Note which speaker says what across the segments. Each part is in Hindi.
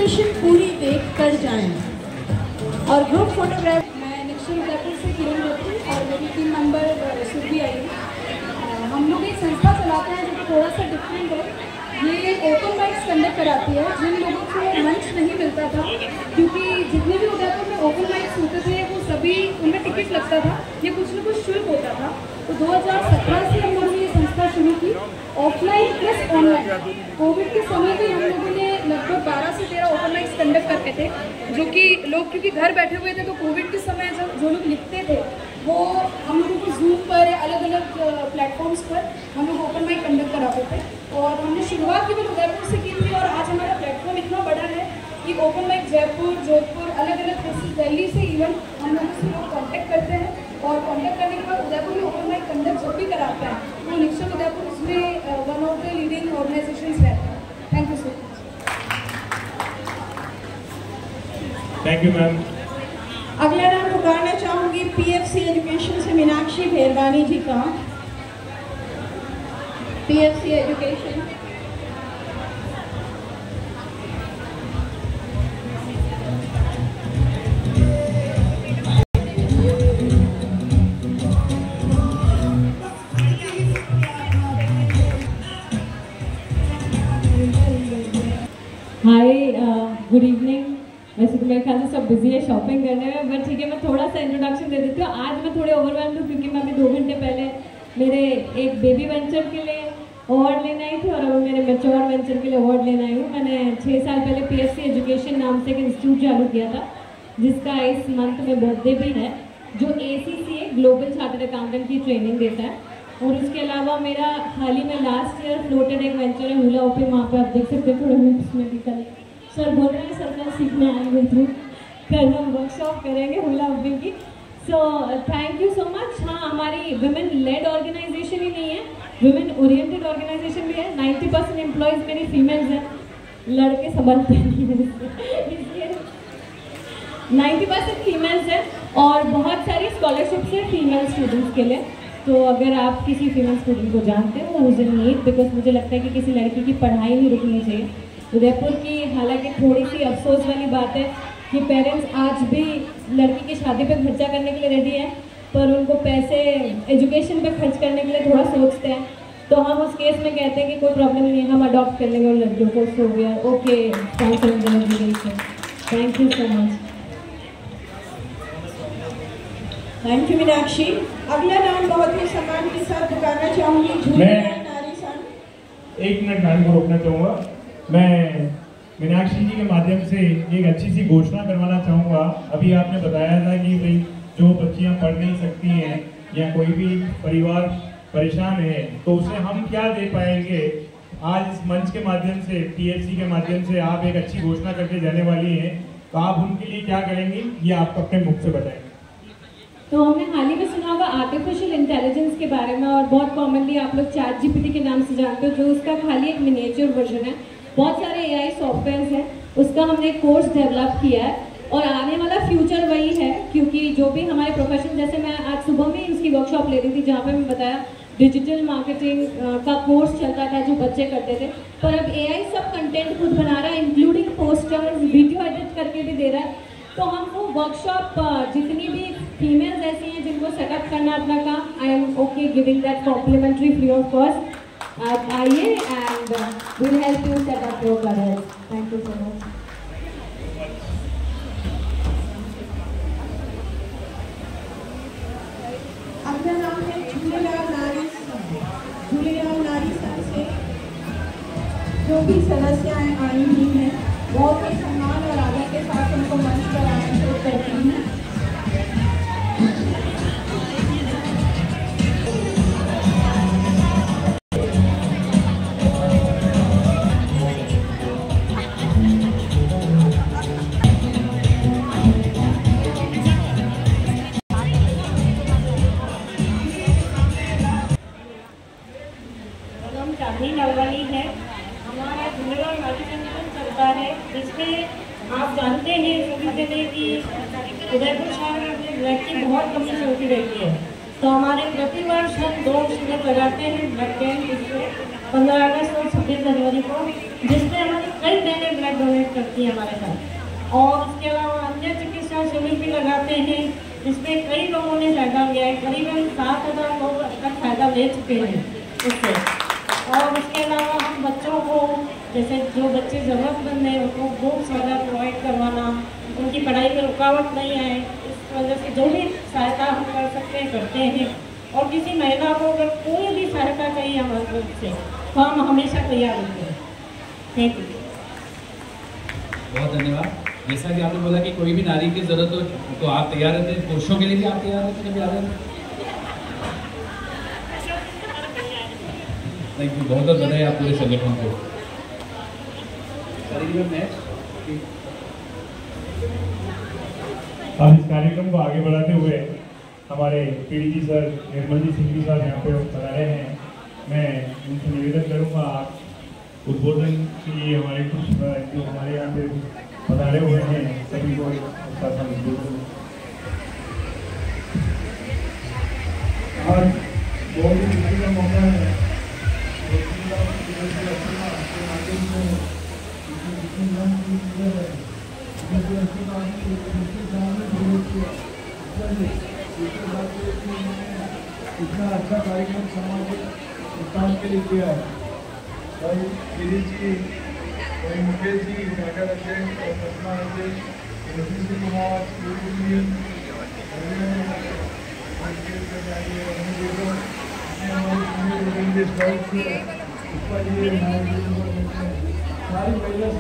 Speaker 1: एग्जीबिशन पूरी देख कर जाएं। और ग्रुप फोटोग्राफ मैं निश्चित उदयपुर से किरण ज्योति और मेरी टीम मेंबर सुरभि आई है। हम लोग एक संस्था चलाते हैं जो कि थोड़ा सा डिफरेंट है। ये ओपन माइक्स कंडक्ट कराती है। जिन लोगों को मंच नहीं मिलता था, क्योंकि जितने भी उदयपुर में ओपन माइक्स होते थे वो सभी उनमें टिकट लगता था, ये कुछ न कुछ शुल्क होता था। तो 2017 से हम लोगों ने ये संस्था शुरू की, ऑफलाइन प्लस ऑनलाइन। कोविड के समय भी हम लोगों ने लगभग 12 से 13 ओपन माइक्स कंडक्ट करते थे, जो कि लोग क्योंकि घर बैठे हुए थे तो कोविड के समय जब जो लोग लिखते थे वो हम लोगों को जूम पर या अलग अलग प्लेटफॉर्म्स पर हम लोग ओपन माइक कंडक्ट कराते थे। और हमने शुरुआत केवल उदयपुर से की थी और आज हमारा प्लेटफॉर्म इतना बड़ा है कि ओपन माइक जयपुर, जोधपुर, अलग अलग प्लेसेस, दिल्ली से इवन हम लोगों से लोग कॉन्टैक्ट करते हैं। और कॉन्टैक्ट करने के बाद उदयपुर में ओपन माइक कंडक्ट जब भी कराते हैं तो निश्चित उदयपुर उसमें one of the leading organisations रहते हैं। Thank you so much.
Speaker 2: Thank you ma'am.
Speaker 1: अगला नाम पुकारना चाहूँगी PFC एजुकेशन से मीनाक्षी भेरवानी जी का। PFC education.
Speaker 3: Hi, good evening. वैसे तो मेरे ख्याल से सब बिजी है शॉपिंग करने में, बट ठीक है मैं थोड़ा सा इंट्रोडक्शन दे देती हूँ। आज मैं थोड़े ओवरवेल्म हूँ क्योंकि मैं अभी 2 घंटे पहले मेरे एक बेबी वेंचर के लिए अवार्ड लेने आई थी और अब मेरे मैच्योर वेंचर के लिए अवार्ड लेने आई हूँ। मैंने 6 साल पहले PFC एजुकेशन नाम से एक इंस्टीट्यूट चालू किया था, जिसका इस मंथ में बर्थडे भी है, जो ACCA ग्लोबल चार्टर्ड अकाउंटेंट की ट्रेनिंग देता है। और उसके अलावा मेरा हाल ही में लास्ट ईयर फ्लोटेड एक वेंचर है हुला ओपी, वहाँ पे आप देख सकते हैं थोड़े हुप्स में भी कल सर बोल रहे हैं सर मैं सीखने आए हुए थे, कल हम वर्कशॉप करेंगे हुला ओपी की। So thank you so much. हाँ, हमारी वुमेन लेड ऑर्गेनाइजेशन ही नहीं है, वुमेन ओरिएंटेड ऑर्गेनाइजेशन भी है। 90% एम्प्लॉयज़ मेरी फीमेल्स हैं, लड़के संभलते नहीं हैं इसलिए 90% फीमेल्स हैं। और बहुत सारी स्कॉलरशिप्स हैं फीमेल स्टूडेंट्स के लिए। तो अगर आप किसी फीमेल स्टूडेंट को जानते हो उस इन नीड, बिकॉज मुझे लगता है कि किसी लड़की की पढ़ाई नहीं रुकनी चाहिए। उदयपुर की हालांकि थोड़ी सी अफसोस वाली बात है कि पेरेंट्स आज भी लड़की की शादी पे खर्चा करने के लिए रेडी हैं, पर उनको पैसे एजुकेशन पे खर्च करने के लिए थोड़ा सोचते हैं। तो हम उस केस में कहते हैं कि कोई प्रॉब्लम नहीं है, हम अडॉप्ट कर लेंगे उन लड़कियों को। So we are okay sponsoring the education. Thank you so much.
Speaker 1: Thank you Meenakshi. अगला नाम बहुत ही सम्मान के साथ पुकारना चाहूंगी झूलेलाल नारी संघ।
Speaker 2: 1 मिनट मैम को रोकना चाहूँगा। मैं मीनाक्षी जी के माध्यम से एक अच्छी सी घोषणा करवाना चाहूँगा। अभी आपने बताया था कि भाई जो बच्चियाँ पढ़ नहीं सकती हैं या कोई भी परिवार परेशान है तो उसे हम क्या दे पाएंगे। आज इस मंच के माध्यम से, PFC के माध्यम से आप एक अच्छी घोषणा करके जाने वाली हैं, तो आप उनके लिए क्या करेंगी ये आप अपने मुख से बताएंगे।
Speaker 3: तो हमने हाल ही में सुना होगा आर्टिफिशियल इंटेलिजेंस के बारे में, और बहुत कॉमनली आप लोग ChatGPT के नाम से जानते हो, जो उसका खाली एक मिनिएचर वर्जन है। बहुत सारे AI सॉफ्टवेयर्स हैं, उसका हमने एक कोर्स डेवलप किया है और आने वाला फ्यूचर वही है। क्योंकि जो भी हमारे प्रोफेशन, जैसे मैं आज सुबह में उसकी वर्कशॉप ले रही थी जहाँ पे मैं बताया डिजिटल मार्केटिंग का कोर्स चलता था जो बच्चे करते थे, पर अब AI सब कंटेंट खुद बना रहा है, इंक्लूडिंग पोस्टर्स, वीडियो एडिट करके भी दे रहा है। तो हम वो वर्कशॉप जितनी भी फीमेल्स ऐसी हैं जिनको सेटअप करना अपना काम, I am okay giving that complimentary free of cost. आप आइए and will help you set up your career. Thank you so much.
Speaker 1: अपना नाम है झूलेलाल नारी संघ। झूलेलाल नारी संघ से जो भी सदस्याएं आई हुई हैं बहुत ही सम्मान और आदर के साथ उनको मंच पर आमंत्रित करती हूँ।
Speaker 4: है हमारा झूलेलाल नारी संगठन चलता है, जिसमें आप जानते हैं सभी जगह कि उदयपुर शहर में ब्लड की बहुत कमी चलती रहती है। तो हमारे प्रतिवर्ष हम 2 शिविर लगाते हैं ब्लड कैंप, जिसमें 15 अगस्त और 26 जनवरी को, जिसमें हमारी कई बहनें ब्लड डोनेट करती हैं हमारे साथ। और उसके अलावा अन्य चिकित्सा शिविर भी लगाते हैं, जिसमें कई लोगों ने फायदा लिया है। करीबन 7,000 लोग अब तक फायदा ले चुके हैं उससे। और उसके अलावा हम बच्चों को, जैसे जो बच्चे ज़रूरतमंद हैं उनको बुक्स वगैरह प्रोवाइड करवाना, उनकी पढ़ाई में रुकावट नहीं आए, इस वजह से जो भी सहायता हम कर सकते हैं करते हैं। और किसी महिला को अगर कोई भी सहायता चाहिए हमारी तरफ से तो हम हमेशा तैयार होते हैं। Thank you.
Speaker 5: बहुत धन्यवाद। जैसा कि आपने बोला कि कोई भी नारी की जरूरत हो तो आप तैयार रहते हैं, पुरुषों के लिए भी आप तैयार रहते हैं कभी आ रहे हैं? थैंक यू, बहुत बहुत बधाई आप पूरे संगठन को।
Speaker 2: अब इस कार्यक्रम को आगे बढ़ाते हुए हमारे पीडीजी सर निर्मल जी सिंह जी साहब यहाँ पे बता रहे हैं। मैं उनसे निवेदन करूँगा आप उद्बोधन के लिए हमारे कुछ जो हमारे यहाँ पे पधारे हुए हैं सभी को उसका उद्बोधन। आज बहुत ही खुशी का मौका है। इतना अच्छा कार्यक्रम सामाजिक उत्थान के लिए किया है। भाई गिरीश जी, भाई मुकेश जी, नगर अध्यक्ष और पटना अध्यक्ष रजनी कुमार, सारी महिला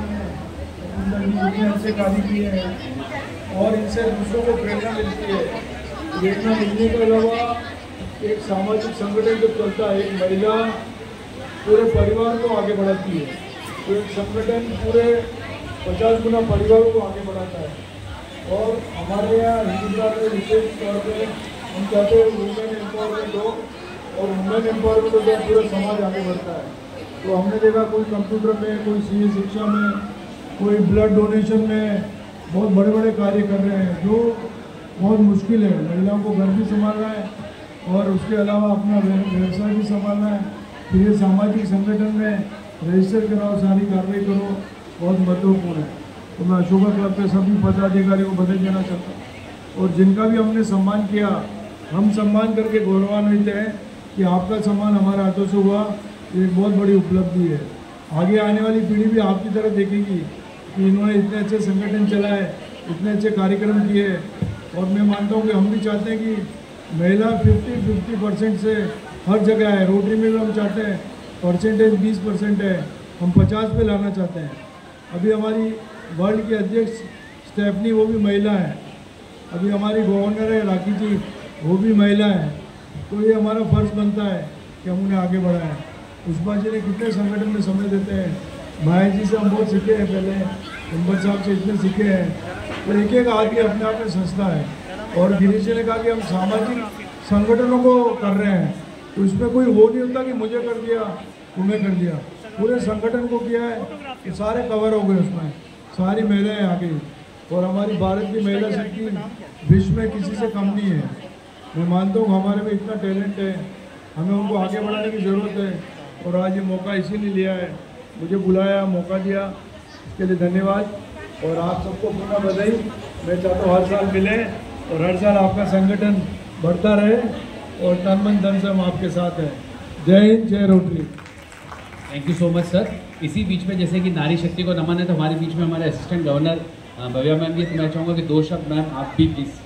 Speaker 2: संगठन ने अच्छे कार्य किए हैं और इनसे दूसरों को प्रेरणा मिलती है। प्रेरणा मिलने के अलावा एक सामाजिक संगठन जब चलता है, एक महिला पूरे परिवार को आगे बढ़ाती है, तो एक संगठन पूरे 50 गुना परिवारों को आगे बढ़ाता है। और हमारे यहाँ हिंदुस्तान में विशेष तौर पर हम चाहते हैं वुमेन एम्पावरमेंट हो, और वुमेन एम्पावरमेंट हो तो पूरा समाज आगे बढ़ता है। तो हमने देखा कोई कंप्यूटर में, कोई सीए शिक्षा में, कोई ब्लड डोनेशन में बहुत बड़े बड़े कार्य कर रहे हैं, जो बहुत मुश्किल है। महिलाओं को घर भी संभालना है और उसके अलावा अपना व्यवसाय भी संभालना है। फिर ये सामाजिक संगठन में रजिस्टर कराओ, सारी कार्रवाई करो, बहुत महत्वपूर्ण है। तो मैं अशोका क्लब के सभी पदाधिकारियों को बधाई देना चाहता हूँ। और जिनका भी हमने सम्मान किया, हम सम्मान करके गौरवान्वित हैं कि आपका सम्मान हमारे हाथों से हुआ, ये एक बहुत बड़ी उपलब्धि है। आगे आने वाली पीढ़ी भी आपकी तरह देखेगी कि इन्होंने इतने अच्छे संगठन चलाए, इतने अच्छे कार्यक्रम किए। और मैं मानता हूँ कि हम भी चाहते हैं कि महिला 50% से हर जगह है। रोटरी में भी हम चाहते हैं परसेंटेज 20% है, हम 50 पे लाना चाहते हैं। अभी हमारी वर्ल्ड की अध्यक्ष स्टेफनी, वो भी महिला है। अभी हमारी गवर्नर है राखी जी, वो भी महिला है। तो ये हमारा फर्ज बनता है कि हम उन्हें आगे बढ़ाएं। पुष्पा जी ने कितने संगठन में समय देते हैं, भाई जी से हम बहुत सीखे हैं, पहले अंबर साहब से इतने सीखे हैं। तो एक एक आदमी अपने आप में संस्था है। और गिरीश जी ने कहा कि हम सामाजिक संगठनों को कर रहे हैं, तो इसमें कोई वो नहीं होता कि मुझे कर दिया, तुम्हें कर दिया, पूरे संगठन को किया है। तो सारे कवर हो गए उसमें, सारी महिलाएं आ गई। और हमारी भारत की महिला शक्ति विश्व में किसी से कम नहीं है। मैं मानता हूँ हमारे में इतना टैलेंट है, हमें उनको आगे बढ़ाने की ज़रूरत है। और आज ये मौका इसीलिए लिया है, मुझे बुलाया, मौका दिया, इसके लिए धन्यवाद। और आप सबको पुनः बधाई। मैं चाहता हूँ हर साल मिले और हर साल आपका संगठन बढ़ता रहे और तन मन धन से हम आपके साथ हैं। जय हिंद, जय Rotary.
Speaker 5: Thank you so much sir. इसी बीच में जैसे कि नारी शक्ति को नमन है, तो हमारे बीच में हमारे असिस्टेंट गवर्नर भव्या मैम भी, तो मैं चाहूँगा कि 2 शब्द मैम आप भी प्लीज़।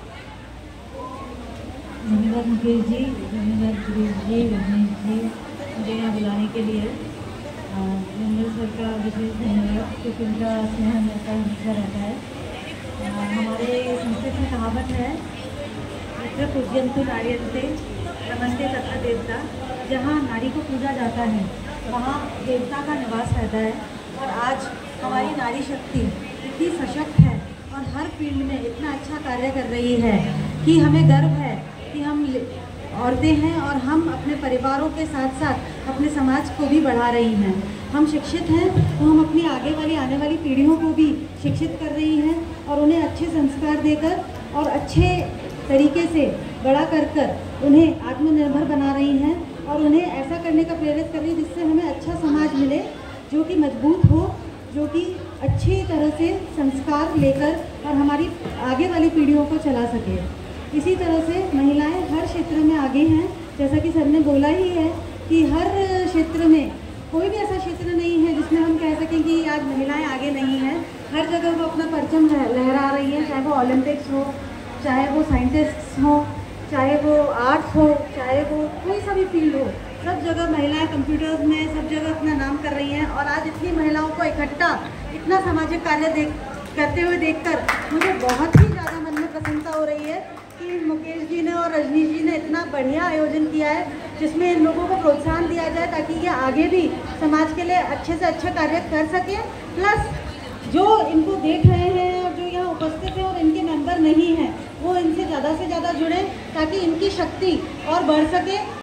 Speaker 6: धन्यवाद मुकेश जी, धन्यवाद गिरीश जी, रजनीश जी, मुझे यहाँ बुलाने के लिए। जनरल सर का विशेष धन्यवाद, क्योंकि उनका स्नेह हमेशा हमेशा रहता है। हमारे संस्कृत में कहावत है, यत्र पूज्यन्तु नार्यन्ते रमन्ते तत्र देवता। जहाँ नारी को पूजा जाता है वहाँ देवता का निवास रहता है। और आज हमारी नारी शक्ति इतनी सशक्त है और हर फील्ड में इतना अच्छा कार्य कर रही है कि हमें गर्व है कि हम औरतें हैं और हम अपने परिवारों के साथ साथ अपने समाज को भी बढ़ा रही हैं। हम शिक्षित हैं तो हम अपनी आने वाली पीढ़ियों को भी शिक्षित कर रही हैं और उन्हें अच्छे संस्कार देकर और अच्छे तरीके से बड़ा कर उन्हें आत्मनिर्भर बना रही हैं। और उन्हें ऐसा करने का प्रेरित करें जिससे हमें अच्छा समाज मिले, जो कि मजबूत हो, जो कि अच्छी तरह से संस्कार लेकर और हमारी आगे वाली पीढ़ियों को चला सके। इसी तरह से महिलाएं हर क्षेत्र में आगे हैं, जैसा कि सर ने बोला ही है कि हर क्षेत्र में कोई भी ऐसा क्षेत्र नहीं है जिसमें हम कह सकें कि आज महिलाएं आगे नहीं हैं। हर जगह वो अपना परचम लहरा रही हैं, चाहे वो ओलंपिक्स हो, चाहे वो साइंटिस्ट्स हो, चाहे वो आर्ट्स हो, चाहे वो कोई सा भी फील्ड हो, सब जगह महिलाएं कंप्यूटर्स में सब जगह अपना नाम कर रही हैं। और आज इतनी महिलाओं को इकट्ठा इतना सामाजिक कार्य करते हुए देखकर मुझे बहुत ही ज़्यादा मन में प्रसन्नता हो रही है कि मुकेश जी ने और रजनी जी ने इतना बढ़िया आयोजन किया है, जिसमें इन लोगों को प्रोत्साहन दिया जाए ताकि ये आगे भी समाज के लिए अच्छे से अच्छा कार्य कर सकें। प्लस जो इनको देख रहे हैं और जो यहाँ उपस्थित हैं और इनके मेंबर नहीं हैं, वो इनसे ज़्यादा से ज़्यादा जुड़ें ताकि इनकी शक्ति और बढ़ सके।